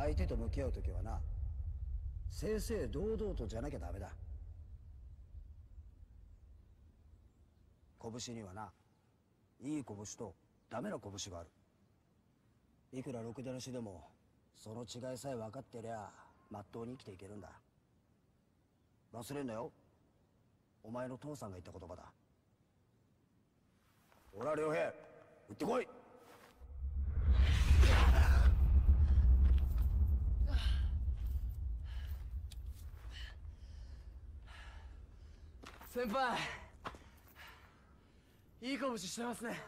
相手と向き合う時はな、正々堂々とじゃなきゃダメだ。拳にはな、いい拳とダメな拳がある。いくらろくでなしでもその違いさえ分かってりゃまっとうに生きていけるんだ。忘れんなよ、お前の父さんが言った言葉だ。ほら良平、行ってこい。 先輩、いい拳してますね。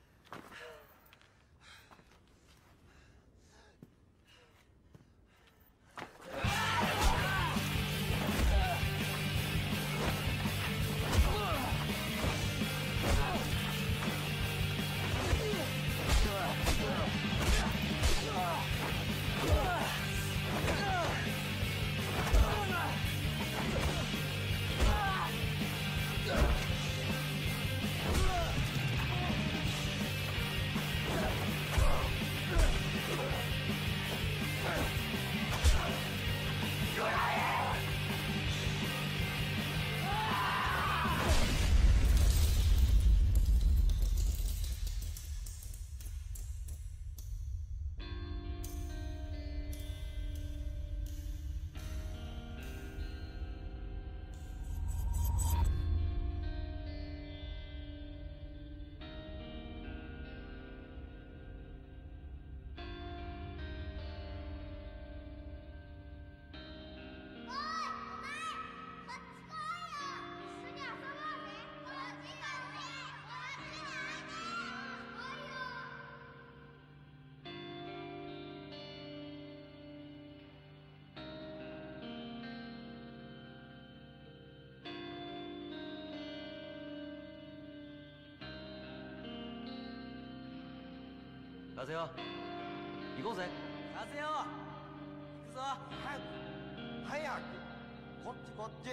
風よ、行こうぜ。 風よ、行くぞ。 早く早く、こっちこっち。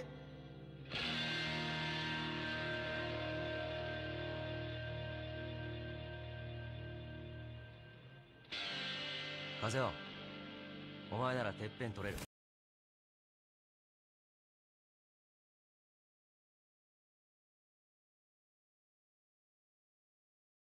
風よ、お前ならてっぺん取れる。